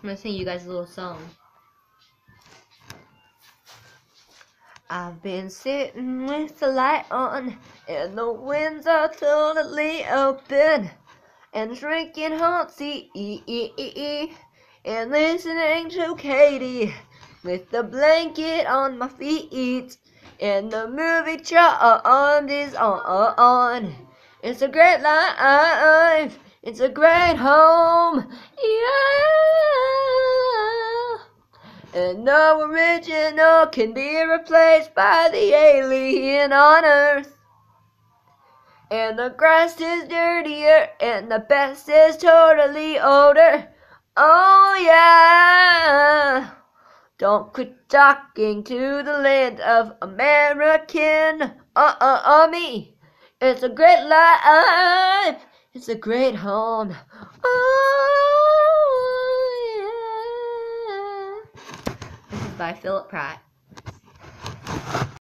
gonna sing you guys a little song. I've been sitting with the light on, and the winds are totally open, and drinking hot tea, and listening to Katie, with the blanket on my feet, and the movie charmed is on. It's a great life, it's a great home, yeah. And no original can be replaced by the alien on Earth. And the grass is dirtier, and the best is totally older. Oh yeah! Don't quit talking to the land of American me. It's a great life. It's a great home. Oh yeah. This is by Philip Pratt.